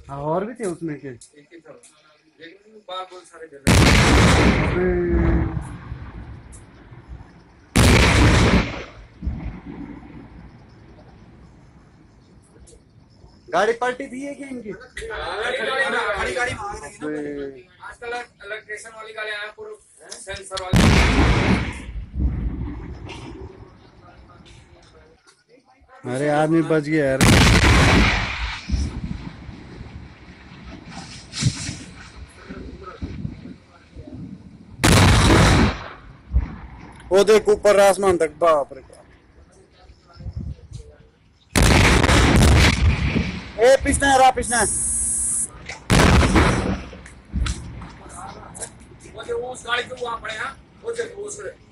हाँ और भी थे उसमें के। एक ही था लेकिन बाल बहुत सारे जल अबे, गाड़ी पलटी थी है कि इनकी? खड़ी गाड़ी में आग लगी ना। अबे, आजकल इलेक्ट्रिशियन वाली गाड़ी आया पूरा सेंसर वाली। अरे आदमी बच गया यार। वो देख ऊपर आसमान तक, बाप रे बाप। ए पिछना है, रा पिछना है। वो जो उस गाड़ी के वहां पड़े हैं वो देखो उस